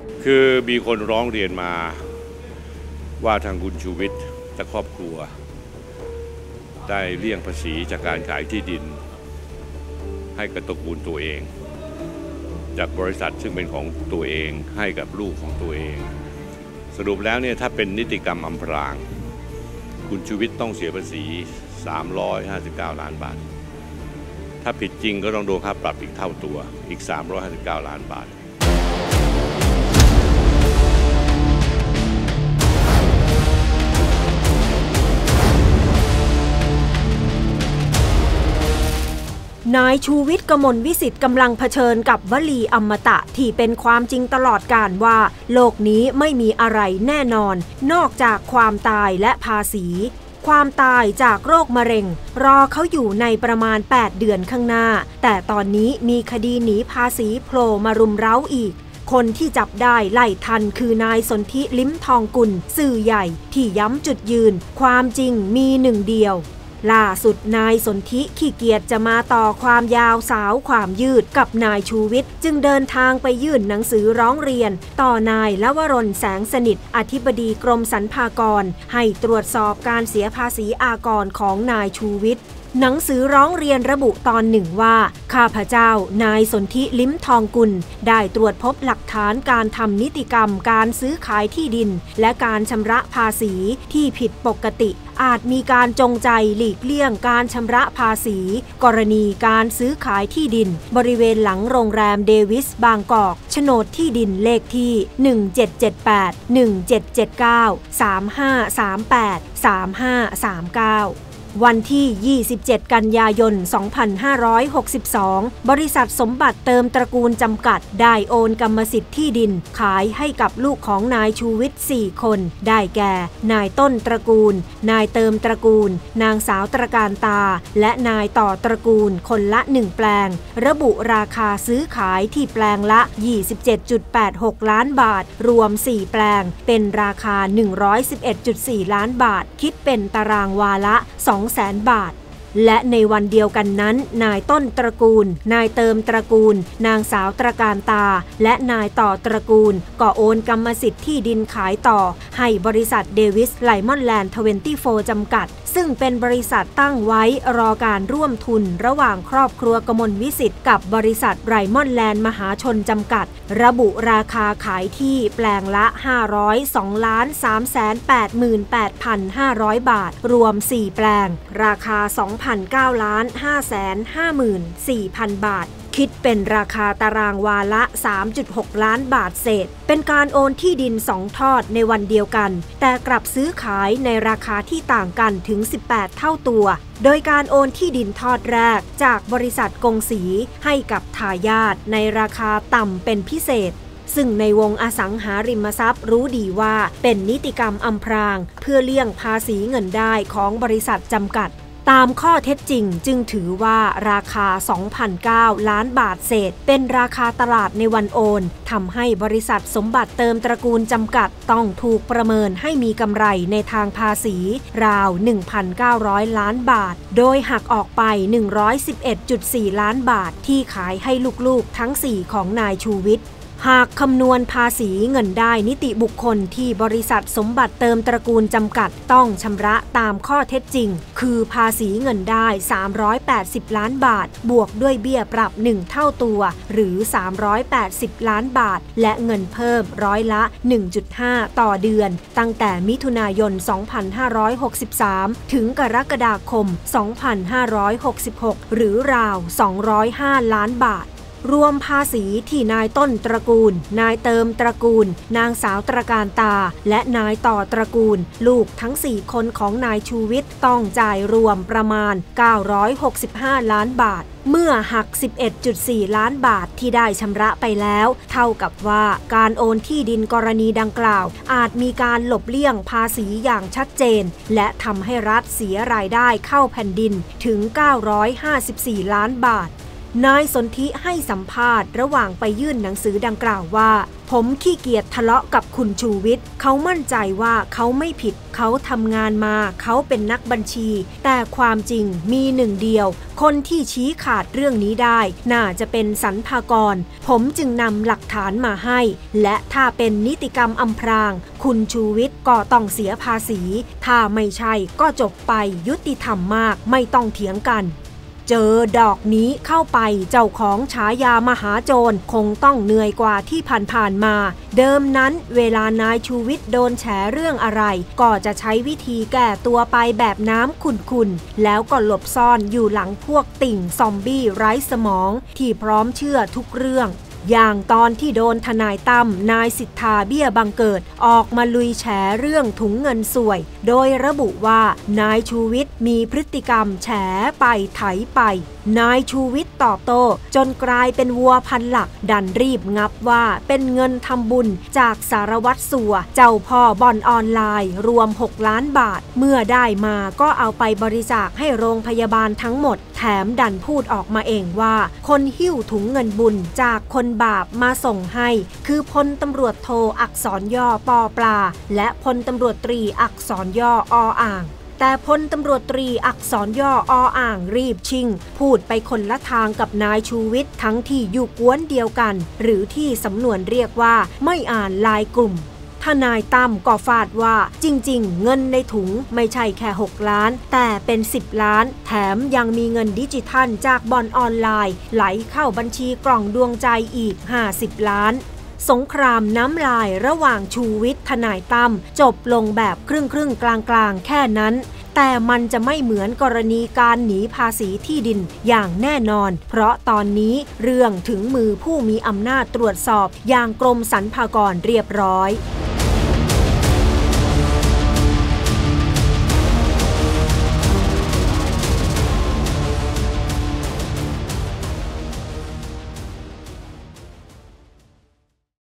คือมีคนร้องเรียนมาว่าทางคุณชูวิทย์และครอบครัวได้เลี่ยงภาษีจากการขายที่ดินให้กับตระกูลตัวเองจากบริษัทซึ่งเป็นของตัวเองให้กับลูกของตัวเองสรุปแล้วเนี่ยถ้าเป็นนิติกรรมอำพรางคุณชูวิทย์ต้องเสียภาษี359 ล้านบาทถ้าผิดจริงก็ต้องโดนค่าปรับอีกเท่าตัวอีก359 ล้านบาทนายชูวิทย์ กมลวิสิทธิ์กำลังเผชิญกับวลีอมตะที่เป็นความจริงตลอดกาลว่าโลกนี้ไม่มีอะไรแน่นอนนอกจากความตายและภาษีความตายจากโรคมะเร็งรอเขาอยู่ในประมาณ8 เดือนข้างหน้าแต่ตอนนี้มีคดีหนีภาษีโผล่มารุมเร้าอีกคนที่จับได้ไล่ทันคือนายสนธิ ลิ้มทองกุลสื่อใหญ่ที่ย้ำจุดยืนความจริงมีหนึ่งเดียวล่าสุดนายสนธิขี้เกียจจะมาต่อความยาวสาวความยืดกับนายชูวิทย์จึงเดินทางไปยื่นหนังสือร้องเรียนต่อนายลวรน แสงสนิทอธิบดีกรมสรรพากรให้ตรวจสอบการเสียภาษีอากรของนายชูวิทย์หนังสือร้องเรียนระบุตอนหนึ่งว่าข้าพเจ้านายสนธิ ลิ้มทองกุลได้ตรวจพบหลักฐานการทำนิติกรรมการซื้อขายที่ดินและการชำระภาษีที่ผิดปกติอาจมีการจงใจหลีกเลี่ยงการชำระภาษีกรณีการซื้อขายที่ดินบริเวณหลังโรงแรมเดวิสบางกอกโฉนดที่ดินเลขที่1778 1779 3538 3539วันที่ 27 กันยายน 2562 บริษัทสมบัติเติมตระกูลจำกัดได้โอนกรรมสิทธิ์ที่ดินขายให้กับลูกของนายชูวิทย์ 4 คนได้แก่ นายต้นตระกูล นายเติมตระกูล นางสาวตระการตา และนายต่อตระกูลคนละ 1 แปลง ระบุราคาซื้อขายที่แปลงละ 27.86 ล้านบาท รวม 4 แปลง เป็นราคา 111.4 ล้านบาท คิดเป็นตารางวาละ 200,000 บาทและในวันเดียวกันนั้นนายต้นตระกูลนายเติมตระกูลนางสาวตระการตาและนายต่อตระกูลก็โอนกรรมสิทธิ์ที่ดินขายต่อให้บริษัทเดวิสไลมอนแลนด์24จำกัดซึ่งเป็นบริษัทตั้งไว้รอการร่วมทุนระหว่างครอบครัวกมลวิสิทธิ์กับบริษัทไลมอนแลนด์มหาชนจำกัดระบุราคาขายที่แปลงละ502,388,500 บาทรวม4แปลงราคา2,905,54,000 บาทคิดเป็นราคาตารางวาละ 3.6 ล้านบาทเศษเป็นการโอนที่ดิน2ทอดในวันเดียวกันแต่กลับซื้อขายในราคาที่ต่างกันถึง18เท่าตัวโดยการโอนที่ดินทอดแรกจากบริษัทกงสีให้กับทายาทในราคาต่ำเป็นพิเศษซึ่งในวงอสังหาริมทรัพย์รู้ดีว่าเป็นนิติกรรมอำพรางเพื่อเลี่ยงภาษีเงินได้ของบริษัทจำกัดตามข้อเท็จจริงจึงถือว่าราคา 2,009 ล้านบาทเศษเป็นราคาตลาดในวันโอนทำให้บริษัทสมบัติเติมตระกูลจำกัดต้องถูกประเมินให้มีกำไรในทางภาษีราว 1,900 ล้านบาทโดยหักออกไป 111.4 ล้านบาทที่ขายให้ลูกๆทั้ง 4 ของนายชูวิทย์หากคำนวณภาษีเงินได้นิติบุคคลที่บริษัทสมบัติเติมตระกูลจำกัดต้องชำระตามข้อเท็จจริงคือภาษีเงินได้380ล้านบาทบวกด้วยเบี้ยปรับ1เท่าตัวหรือ380ล้านบาทและเงินเพิ่มร้อยละ 1.5 ต่อเดือนตั้งแต่มิถุนายน 2563 ถึงกรกฎาคม 2566 หรือราว 205 ล้านบาทรวมภาษีที่นายต้นตระกูลนายเติมตระกูลนางสาวตระการตาและนายต่อตระกูลลูกทั้ง4คนของนายชูวิทย์ต้องจ่ายรวมประมาณ965ล้านบาทเมื่อหัก 11.4 ล้านบาทที่ได้ชำระไปแล้วเท่ากับว่าการโอนที่ดินกรณีดังกล่าวอาจมีการหลบเลี่ยงภาษีอย่างชัดเจนและทำให้รัฐเสียรายได้เข้าแผ่นดินถึง954ล้านบาทนายสนธิให้สัมภาษณ์ระหว่างไปยื่นหนังสือดังกล่าวว่าผมขี้เกียจทะเลาะกับคุณชูวิทย์เขามั่นใจว่าเขาไม่ผิดเขาทำงานมาเขาเป็นนักบัญชีแต่ความจริงมีหนึ่งเดียวคนที่ชี้ขาดเรื่องนี้ได้น่าจะเป็นสรรพากรผมจึงนำหลักฐานมาให้และถ้าเป็นนิติกรรมอำพรางคุณชูวิทย์ก็ต้องเสียภาษีถ้าไม่ใช่ก็จบไปยุติธรรมมากไม่ต้องเถียงกันเจอดอกนี้เข้าไปเจ้าของฉายามหาโจรคงต้องเหนื่อยกว่าที่ผ่านมาเดิมนั้นเวลานายชูวิทย์โดนแฉเรื่องอะไรก็จะใช้วิธีแก้ตัวไปแบบน้ำขุ่นๆแล้วก็หลบซ่อนอยู่หลังพวกติ่งซอมบี้ไร้สมองที่พร้อมเชื่อทุกเรื่องอย่างตอนที่โดนทนายตั้มนายสิทธาเบี้ยบังเกิดออกมาลุยแฉเรื่องถุงเงินสวยโดยระบุว่านายชูวิทย์มีพฤติกรรมแฉไปไถไปนายชูวิทย์ตอบโต้จนกลายเป็นวัวพันหลักดันรีบงับว่าเป็นเงินทำบุญจากสารวัตรสัวเจ้าพ่อบ่อนออนไลน์รวม6 ล้านบาทเมื่อได้มาก็เอาไปบริจาคให้โรงพยาบาลทั้งหมดแถมดันพูดออกมาเองว่าคนหิ้วถุงเงินบุญจากคนบาปมาส่งให้คือพลตำรวจโทอักษรย่อปอปลาและพลตำรวจตรีอักษรย่อออ่างแต่พลตำรวจตรีอักษรย่อออ่างรีบชิ่งพูดไปคนละทางกับนายชูวิทย์ทั้งที่อยู่กวนเดียวกันหรือที่สำนวนเรียกว่าไม่อ่านลายกลุ่มทนายตั้มก็ฟาดว่าจริงๆเงินในถุงไม่ใช่แค่6 ล้านแต่เป็น10 ล้านแถมยังมีเงินดิจิทัลจากบ่อนออนไลน์ไหลเข้าบัญชีกล่องดวงใจอีก50 ล้านสงครามน้ำลายระหว่างชูวิทย์ทนายตั้มจบลงแบบครึ่งกลางแค่นั้นแต่มันจะไม่เหมือนกรณีการหนีภาษีที่ดินอย่างแน่นอนเพราะตอนนี้เรื่องถึงมือผู้มีอำนาจตรวจสอบอย่างกรมสรรพากรเรียบร้อย